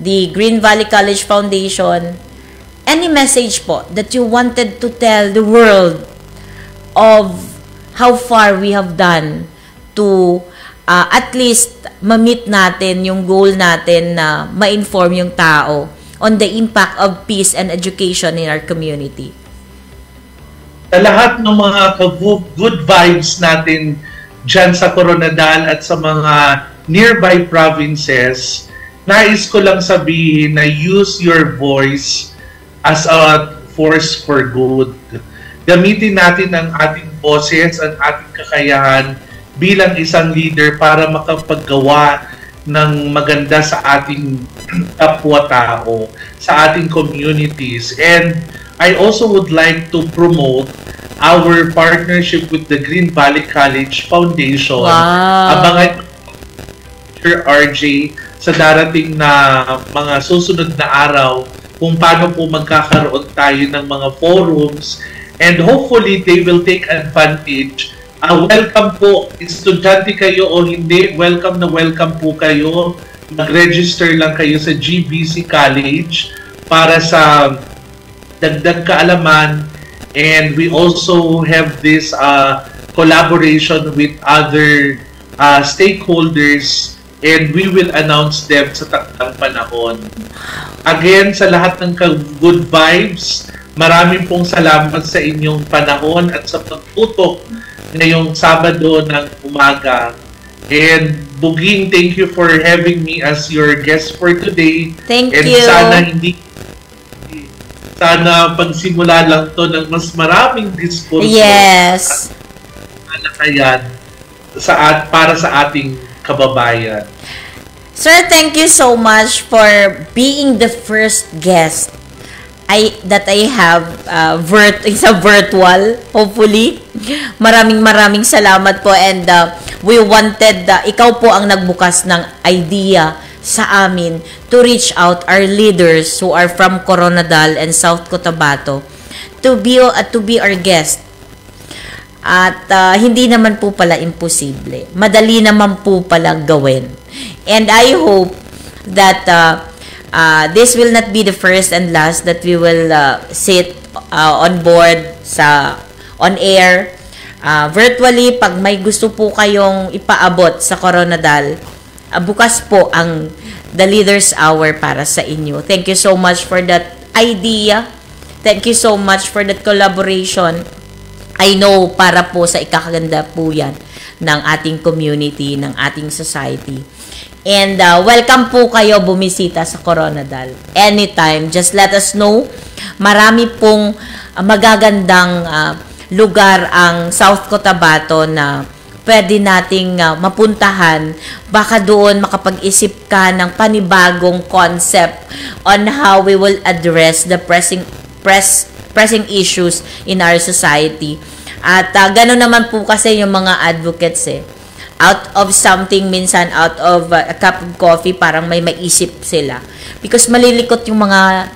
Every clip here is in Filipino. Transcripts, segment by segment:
the Green Valley College Foundation, any message po that you wanted to tell the world of how far we have done to at least ma-meet natin yung goal natin na ma-inform yung tao on the impact of peace and education in our community? Sa lahat ng mga good vibes natin dyan sa Coronadal at sa mga nearby provinces, nais ko lang sabihin na use your voice as a force for good. Gamitin natin ang ating boses, ang ating kakayahan bilang isang leader para makapaggawa ng maganda sa ating kapwa-tao, sa ating communities. And I also would like to promote our partnership with the Green Valley College Foundation. Wow. Abangan Sir RJ sa darating na mga susunod na araw kung paano po magkakaroon tayo ng mga forums, and hopefully they will take advantage. Welcome po, estudyante kayo o hindi, welcome po kayo. Mag-register lang kayo sa GVC College para sa dagdag kaalaman, and we also have this collaboration with other stakeholders, and we will announce them sa takdang panahon. Again, sa lahat ng good vibes, maraming pong salamat sa inyong panahon at sa pagtutok ngayong Sabado ng umaga. And Buging, thank you for having me as your guest for today. Thank and you. Sana pagsimula lang to ng mas maraming diskurso. Yes. At para sa ating kababayan. Sir, thank you so much for being the first guest that I have sa virtual, hopefully. Maraming salamat po, and we wanted, ikaw po ang nagbukas ng idea sa amin to reach out our leaders who are from Coronadal and South Cotabato to be our guest. At hindi naman po pala imposible. Madali naman po pala gawin. And I hope that this will not be the first and last that we will sit on board on air virtually. Pag may gusto po kayong ipaabot sa Coronadal, bukas po ang The Leaders Hour para sa inyo. Thank you so much for that idea. Thank you so much for that collaboration. I know para po sa ikakaganda po yan ng ating community, ng ating society. And welcome po kayo bumisita sa Coronadal. Anytime, just let us know. Marami pong magagandang lugar ang South Cotabato na pwede nating mapuntahan. Baka doon makapag-isip ka ng panibagong concept on how we will address the pressing issues in our society. At gano'n naman po kasi yung mga advocates out of something, minsan out of a cup of coffee, parang may maisip sila. Because malilikot yung mga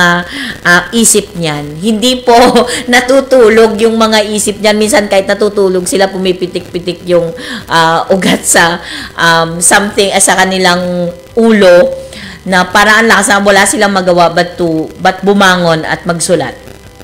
isip niyan. Hindi po natutulog yung mga isip niyan. Minsan kahit natutulog sila, pumipitik-pitik yung ugat sa something sa kanilang ulo, na parang ang lakas na wala silang magawa but bumangon at magsulat.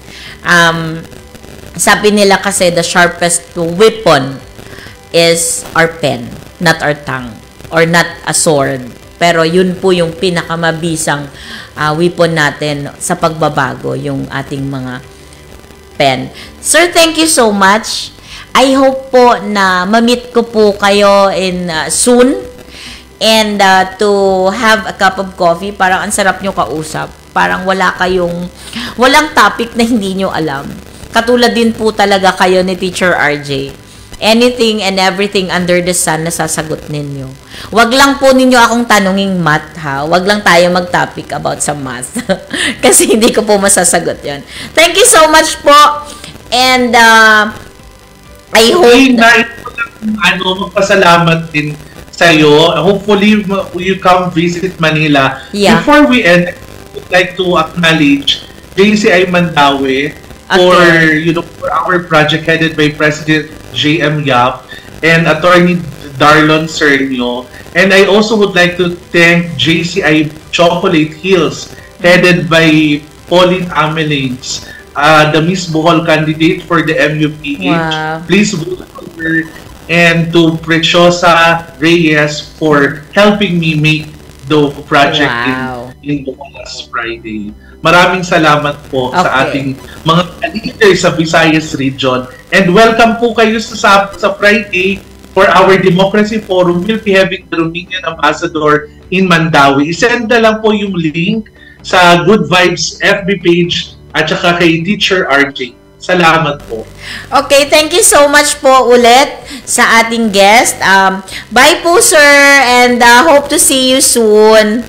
Sabi nila kasi the sharpest weapon is our pen, not our tongue, or not a sword. Pero yun po yung pinakamabisang weapon natin sa pagbabago, yung ating mga pen. Sir, thank you so much. I hope po na ma-meet ko po kayo in soon, and to have a cup of coffee. Parang ang sarap nyo kausap. Parang walang topic na hindi nyo alam. Katulad din po talaga kayo ni Teacher RJ. Anything and everything under the sun na sasagot ninyo. Wag lang po ninyo akong tanunging math, ha? Wag lang tayo mag-topic about sa math. Kasi hindi ko po masasagot yon. Thank you so much po. And I hope magpasalamat din sa'yo. Hopefully, you come visit Manila. Yeah. Before we end, I would like to acknowledge JCI Mandawi for our project headed by President J.M. Yap and Attorney Darlon Cernio. And I also would like to thank JCI Chocolate Hills, headed by Pauline Amelades, the Miss Bohol candidate for the MUPH. Wow. Please vote for her, and to Preciosa Reyes for helping me make the project Wow. in Bohol last Friday. Maraming salamat po sa Okay. ating mga leaders sa Visayas region. And welcome po kayo sa Friday for our Democracy Forum. We'll be having the Romanian Ambassador in Mandawi. I-send na lang po yung link sa Good Vibes FB page at saka kay Teacher RJ. Salamat po. Okay, thank you so much po ulit sa ating guest. Bye po, sir, and hope to see you soon.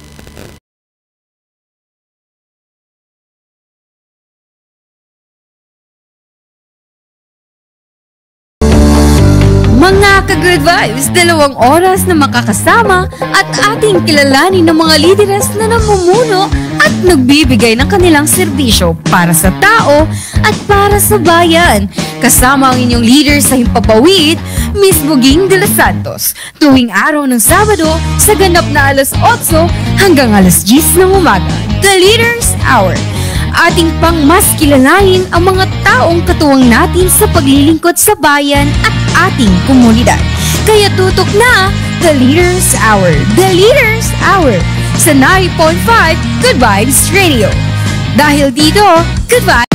Mga ka-Good Vibes, 2 oras na makakasama at ating kilalanin ng mga lideres na namumuno at nagbibigay ng kanilang serbisyo para sa tao at para sa bayan. Kasama ang inyong leader sa Himpapawid, Miss Buging de los Santos, tuwing araw ng Sabado sa ganap na alas 8 hanggang alas 10 ng umaga. The Leaders Hour. Ating pang mas kilalanin ang mga taong katuwang natin sa paglilingkod sa bayan at ating komunidad. Kaya tutok na The Leaders Hour. The Leaders Hour sa 9.5 Good Vibes Radio. Dahil dito, Good Vibes